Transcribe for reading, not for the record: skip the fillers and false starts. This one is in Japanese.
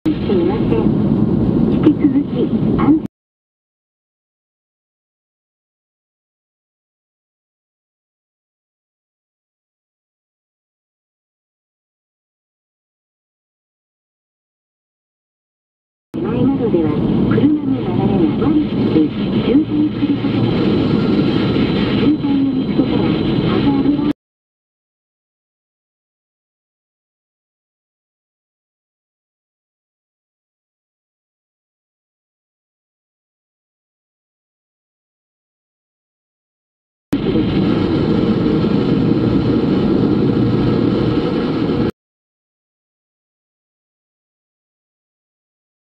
すいません。引き続き安全手前などでは車の流れが悪くて渋滞すること